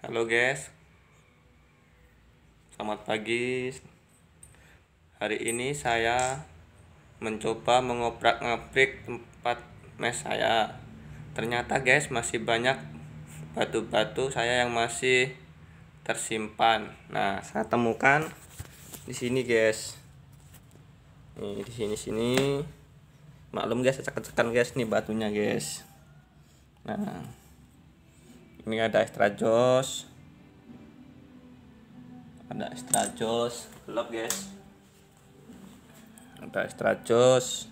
Halo guys, selamat pagi. Hari ini saya mencoba mengobrak-ngabrik tempat mes saya. Ternyata guys masih banyak batu-batu saya yang masih tersimpan. Nah, saya temukan di sini guys. Nih di sini. Maklum guys, acak-acakan guys nih batunya guys. Nah, ini ada extra joss. Ada extra joss, gelap guys. Ada extra joss.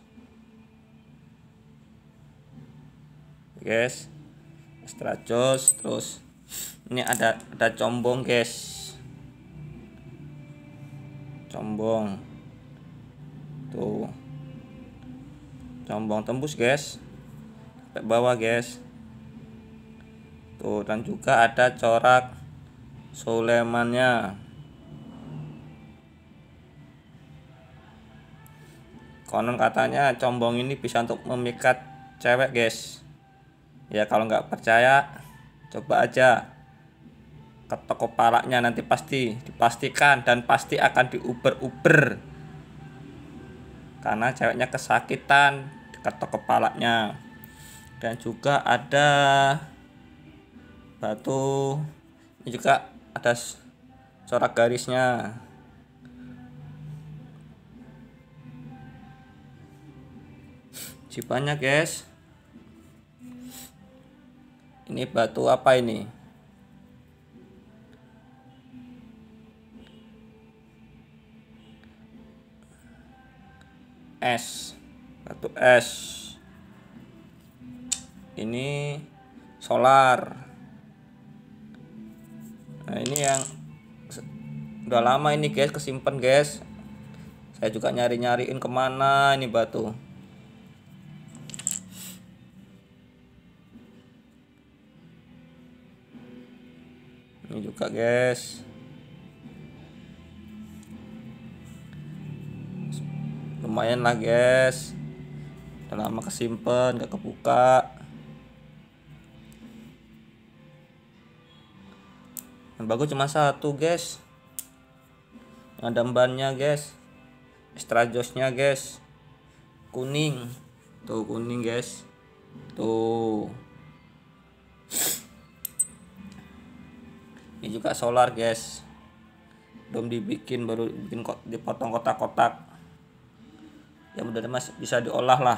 Guys, extra joss, terus ini ada combong guys. Combong. Tuh. Combong tembus guys. Sampai bawah guys. Tuh, dan juga ada corak Sulemannya. Konon katanya combong ini bisa untuk memikat cewek guys. Ya kalau nggak percaya, coba aja ketok kepalanya, nanti pasti dipastikan dan pasti akan diuber-uber. Karena ceweknya kesakitan ketok kepalanya. Dan juga ada batu, ini juga ada corak garisnya. Banyak guys. Ini batu apa ini? Es, batu es. Ini solar. Nah, ini yang udah lama ini guys, kesimpan guys. Saya juga nyari-nyariin kemana ini batu. Ini juga guys. Lumayan lah guys. Udah lama kesimpan, gak kebuka. Yang bagus cuma satu guys. Yang ada bannya guys. Extra jossnya guys. Kuning. Tuh kuning guys. Tuh. Ini juga solar guys. Belum dibikin, baru bikin dipotong kotak-kotak. Ya udah mas, bisa diolah lah.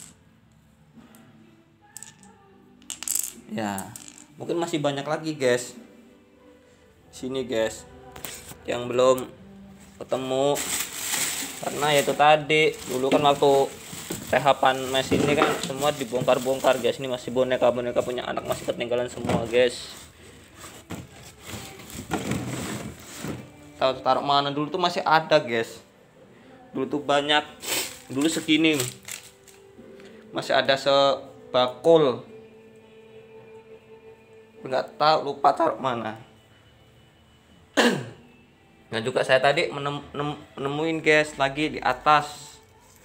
Ya, mungkin masih banyak lagi guys. Sini guys, yang belum ketemu karena ya itu tadi dulu kan waktu tahapan mes ini kan semua dibongkar-bongkar guys. Ini masih boneka-boneka punya anak masih ketinggalan semua guys. Taruh mana dulu tuh masih ada guys. Dulu tuh banyak, dulu segini masih ada sebakul, nggak tahu, lupa taruh mana. Nah juga saya tadi menemuin guys lagi di atas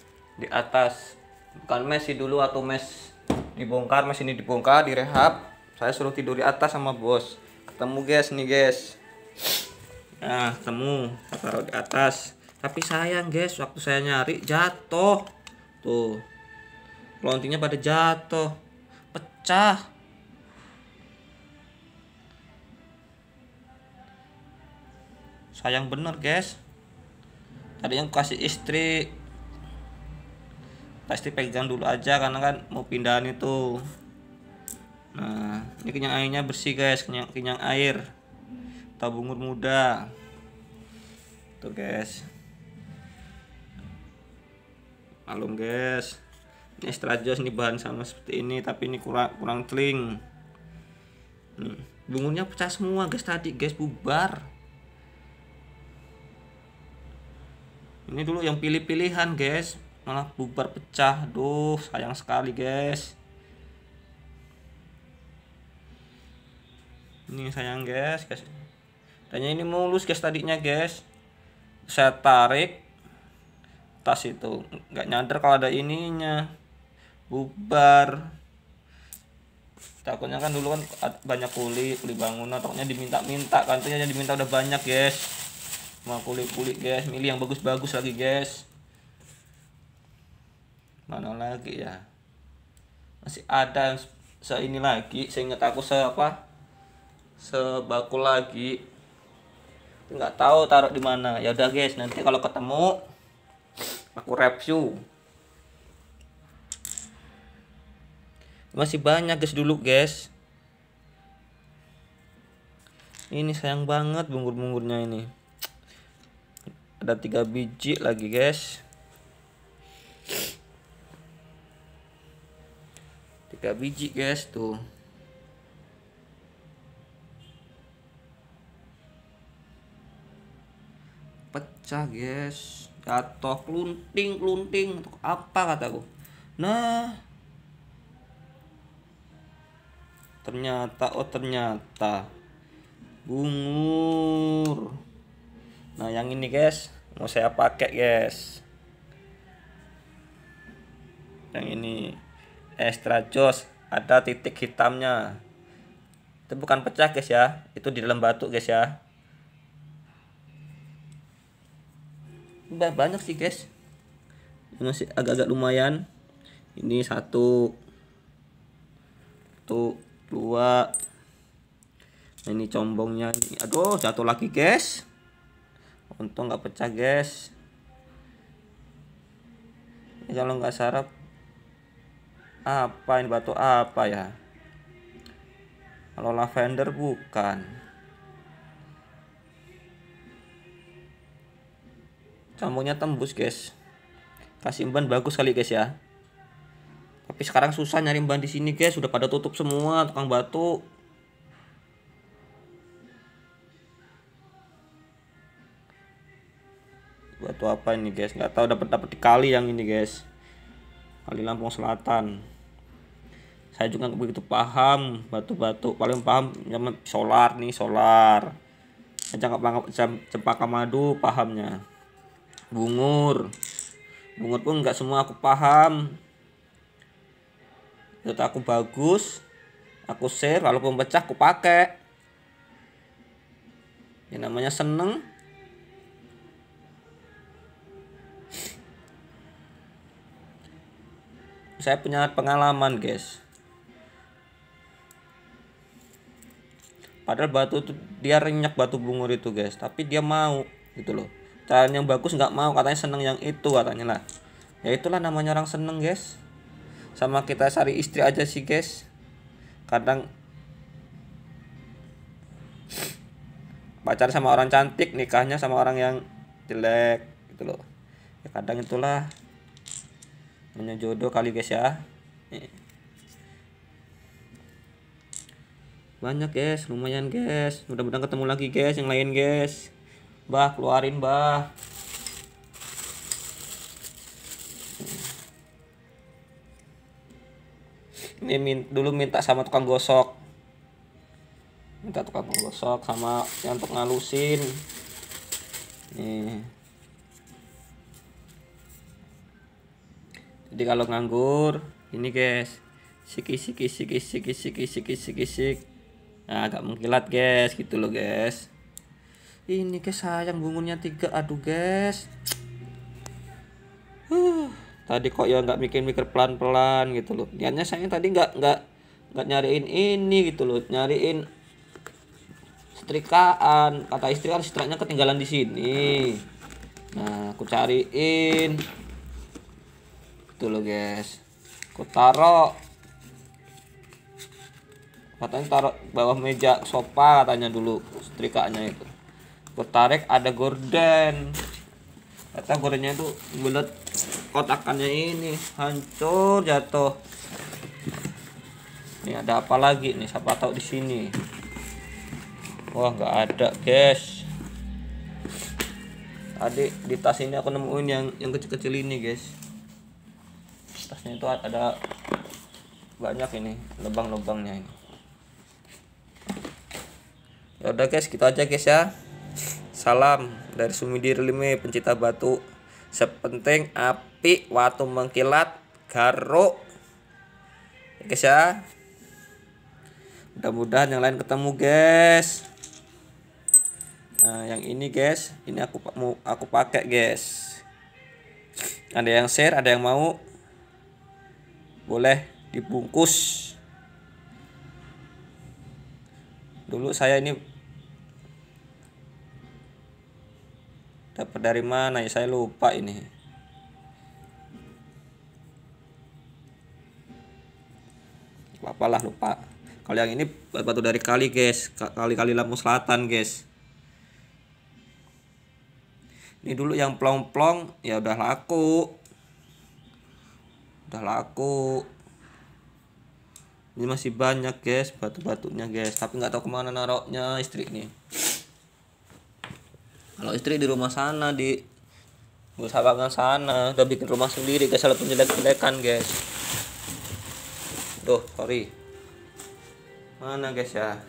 bukan mes sih dulu, atau mes dibongkar, mes ini dibongkar direhab, saya suruh tidur di atas sama bos. Ketemu guys nih guys. Nah ketemu, taruh di atas, tapi sayang guys waktu saya nyari jatuh. Tuh lontinya pada jatuh, pecah. Sayang bener guys. Tadi yang kasih istri, pasti pegang dulu aja karena kan mau pindahan itu. Nah ini kenyang airnya bersih guys, kenyang air tabungur muda tuh guys. Malum guys, ini extra joss, ini bahan sama seperti ini tapi ini kurang cling. Bungurnya pecah semua guys tadi guys, bubar. Ini dulu yang pilih-pilihan guys, malah bubar pecah. Duh sayang sekali guys. Ini sayang guys. Tanya ini mulus guys tadinya guys. Saya tarik tas itu, nggak nyadar kalau ada ininya, bubar. Takutnya kan dulu kan banyak kuli bangunan, takutnya diminta-minta, kantornya yang diminta udah banyak guys. Mau kuli guys, milih yang bagus-bagus lagi guys. Mana lagi ya, masih ada yang ini lagi, saya ingat aku sebakul lagi, nggak tahu taruh di mana. Ya udah guys, nanti kalau ketemu aku review. Masih banyak guys dulu guys. Ini sayang banget bungur-bungurnya ini. Ada 3 biji lagi guys. 3 biji guys tuh. Pecah guys, jatuh klunting untuk apa kataku. Nah, ternyata bungur. Nah yang ini guys mau saya pakai guys, yang ini extra joss, ada titik hitamnya. Itu bukan pecah guys ya, itu di dalam batu guys ya. Udah banyak sih guys, masih agak-agak lumayan. Ini 1 tuh 2. Nah, ini combongnya ini. Aduh jatuh lagi guys, untung nggak pecah guys. Ini kalau nggak sarap apa ini, batu apa ya? Kalau lavender bukan. Combongnya tembus guys, kasih ban bagus kali guys ya. Tapi sekarang susah nyari ban di sini guys, udah pada tutup semua tukang batu. Batu apa ini guys, nggak tahu. Dapat di kali yang ini guys, kali Lampung Selatan. Saya juga nggak begitu paham batu-batu, paling paham solar nih, solar. Cempaka madu pahamnya. Bungur pun nggak semua aku paham. Itu aku bagus, aku share, walaupun pecah aku pakai. Ini namanya seneng. Saya punya pengalaman guys. Padahal batu itu dia renyek, batu bungur itu guys, tapi dia mau gitu loh. Caranya yang bagus nggak mau, katanya seneng yang itu katanya lah. Ya itulah namanya orang seneng guys. Sama kita cari istri aja sih guys, kadang pacar sama orang cantik, nikahnya sama orang yang jelek gitu loh. Ya kadang itulah namanya jodoh kali guys ya. Banyak guys, lumayan guys. Mudah-mudahan ketemu lagi guys yang lain guys. Bah, keluarin bah. Ini dulu minta sama tukang gosok. Minta tukang gosok sama yang untuk ngalusin. Nih. Jadi kalau nganggur, ini guys. Sik. Nah, agak mengkilat guys, gitu loh guys. Ini guys sayang bungurnya 3, aduh guys. Tadi kok ya nggak mikir pelan-pelan gitu loh. Niatnya saya tadi nggak nyariin ini gitu loh, nyariin setrikaan. Kata istri kan setrikanya ketinggalan di sini. Nah, aku cariin. Gitu loh guys. Aku taruh. Katanya taruh bawah meja sofa katanya dulu setrikaannya itu. Aku tarik ada gorden. Kata gordennya itu bulat, kotakannya ini hancur jatuh. Ini ada apa lagi nih? Siapa tahu di sini. Wah nggak ada guys. Tadi di tas ini aku nemuin yang kecil-kecil ini guys. Tasnya itu ada banyak ini lubang-lubangnya ini. Ya udah guys, gitu aja guys ya. Salam dari Sumidir Lime, pencinta batu. Sepenting api waktu mengkilat garo. Ya guys ya. Mudah-mudahan yang lain ketemu guys. Nah yang ini guys, ini aku pakai guys. Ada yang share, ada yang mau, boleh dibungkus. Dulu saya ini dapat dari mana ya, saya lupa ini. Apalah lupa. Kalau yang ini batu dari kali guys, kali Lampung Selatan guys. Ini dulu yang plong-plong ya udah laku. Ini masih banyak guys batu-batunya guys, tapi nggak tahu kemana naroknya istri nih. Kalau istri di rumah sana, di usahakan sana, udah bikin rumah sendiri guys, walaupun jelek-jelekan guys. Tuh, sorry. Mana guys ya?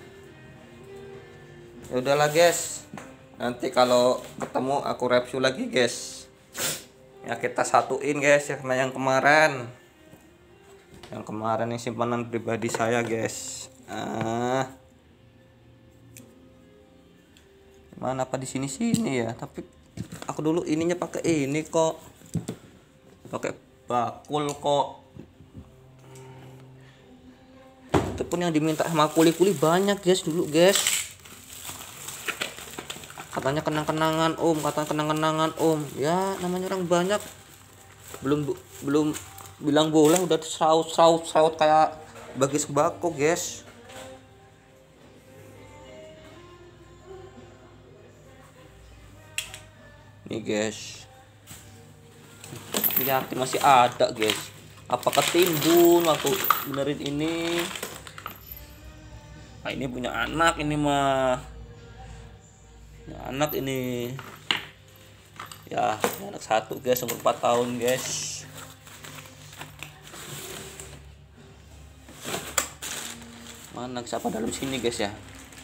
Ya udahlah guys. Nanti kalau ketemu aku review lagi guys. Ya kita satuin guys ya, karena yang kemarin. Yang kemarin ini simpanan pribadi saya guys. Mana apa di sini ya? Tapi aku dulu ininya pakai ini kok. Pakai bakul kok. Itu pun yang diminta sama kuli-kuli banyak guys dulu guys. Katanya kenang-kenangan om, ya namanya orang banyak, belum bilang boleh udah seraut kayak bagi sembako guys. Nih guys, yakin masih ada guys. Apa ketimbun waktu benerin ini? Nah ini punya anak ini mah. Anak ini ya anak satu guys, umur 4 tahun guys. Mana siapa dalam sini guys ya?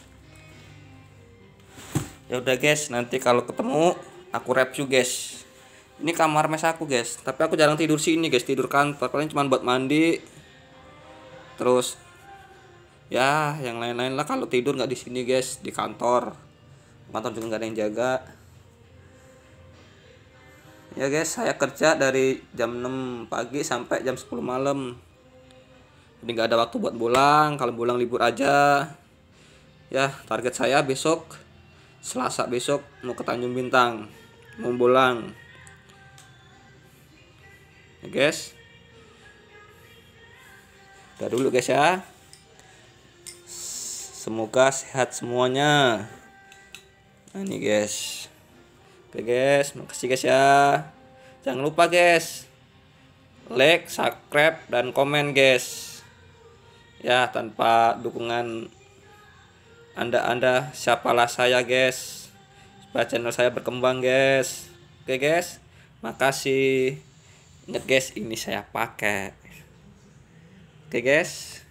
Ya udah guys, nanti kalau ketemu aku review guys. Ini kamar mes aku guys, tapi aku jarang tidur sini guys, tidur kantor paling cuma buat mandi. Terus ya yang lain-lain lah, kalau tidur nggak di sini guys, di kantor juga nggak ada yang jaga ya guys. Saya kerja dari jam 6 pagi sampai jam 10 malam, jadi nggak ada waktu buat pulang. Kalau pulang libur aja ya. Target saya besok Selasa besok mau ke Tanjung Bintang, mau pulang ya guys. Udah dulu guys ya, semoga sehat semuanya. Nah ini guys. Oke guys, makasih guys ya. Jangan lupa guys, like, subscribe, dan komen guys. Ya tanpa dukungan anda siapalah saya guys, supaya channel saya berkembang guys. Oke guys, makasih. Ingat guys, ini saya pakai. Oke guys.